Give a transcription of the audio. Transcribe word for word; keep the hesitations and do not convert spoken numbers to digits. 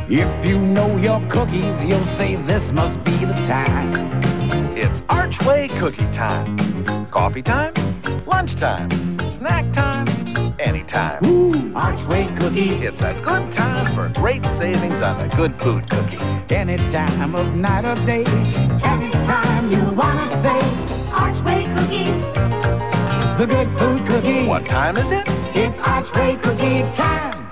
If you know your cookies, you'll say this must be the time. It's Archway cookie time. Coffee time, lunchtime, snack time, anytime. Ooh, Archway cookies. It's a good time for great savings on a good food cookie. Any time of night or day, anytime you wanna say Archway cookies. the good food cookie. What time is it? It's Archway cookie time.